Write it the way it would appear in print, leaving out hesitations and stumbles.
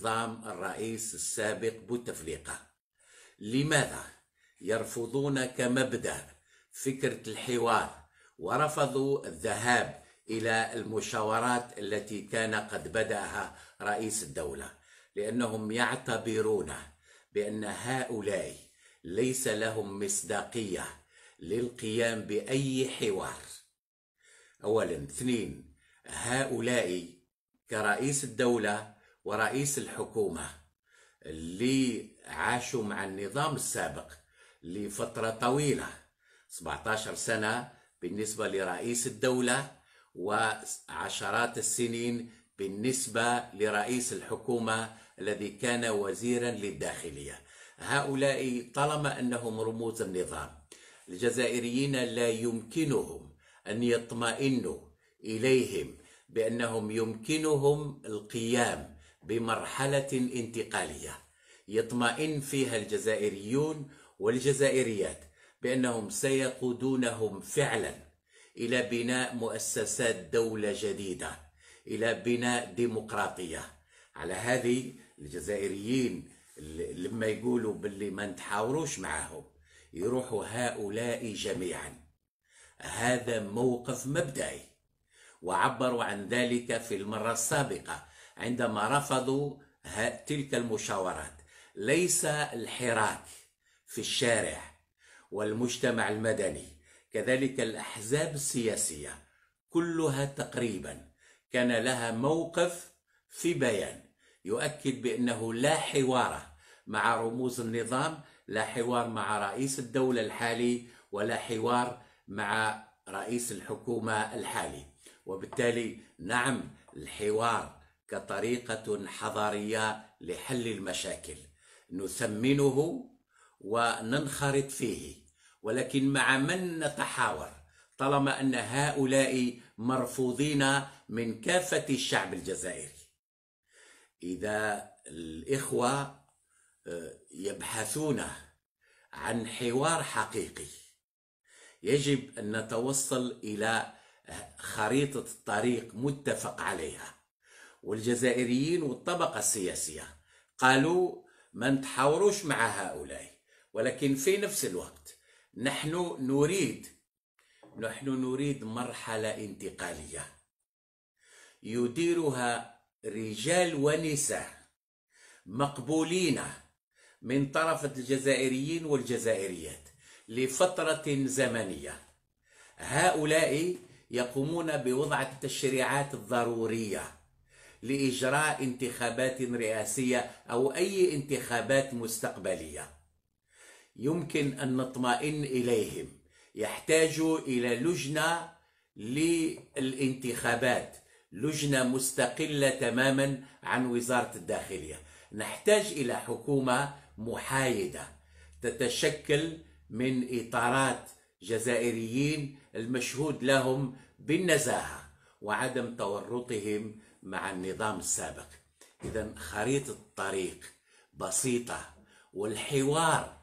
نظام الرئيس السابق بوتفليقة. لماذا يرفضون كمبدأ فكرة الحوار ورفضوا الذهاب إلى المشاورات التي كان قد بدأها رئيس الدولة؟ لأنهم يعتبرون بأن هؤلاء ليس لهم مصداقية للقيام بأي حوار. أولا. اثنين، هؤلاء كرئيس الدولة ورئيس الحكومة اللي عاشوا مع النظام السابق لفترة طويلة 17 سنة بالنسبة لرئيس الدولة وعشرات السنين بالنسبة لرئيس الحكومة الذي كان وزيرا للداخلية. هؤلاء طالما أنهم رموز النظام، الجزائريين لا يمكنهم أن يطمئنوا إليهم بأنهم يمكنهم القيام بمرحلة انتقالية يطمئن فيها الجزائريون والجزائريات بأنهم سيقودونهم فعلا إلى بناء مؤسسات دولة جديدة، إلى بناء ديمقراطية. على هذه الجزائريين لما يقولوا باللي ما نتحاوروش معهم يروحوا هؤلاء جميعا. هذا موقف مبدئي، وعبروا عن ذلك في المرة السابقة عندما رفضوا تلك المشاورات. ليس الحراك في الشارع والمجتمع المدني كذلك الأحزاب السياسية كلها تقريبا كان لها موقف في بيان يؤكد بأنه لا حوار مع رموز النظام، لا حوار مع رئيس الدولة الحالي، ولا حوار مع رئيس الحكومة الحالي. وبالتالي نعم، الحوار كطريقة حضارية لحل المشاكل نثمنه وننخرط فيه، ولكن مع من نتحاور طالما أن هؤلاء مرفوضين من كافة الشعب الجزائري؟ إذا الإخوة يبحثون عن حوار حقيقي يجب أن نتوصل إلى خريطة الطريق متفق عليها. والجزائريين والطبقة السياسية قالوا ما نتحاوروش مع هؤلاء، ولكن في نفس الوقت نحن نريد مرحلة انتقالية يديرها رجال ونساء مقبولين من طرف الجزائريين والجزائريات لفترة زمنية. هؤلاء يقومون بوضع التشريعات الضرورية لإجراء انتخابات رئاسية أو أي انتخابات مستقبلية يمكن أن نطمئن إليهم. يحتاجوا إلى لجنة للانتخابات، لجنة مستقلة تماما عن وزارة الداخلية. نحتاج إلى حكومة محايدة تتشكل من إطارات جزائريين المشهود لهم بالنزاهة وعدم تورطهم مع النظام السابق. إذن خريطة الطريق بسيطة، والحوار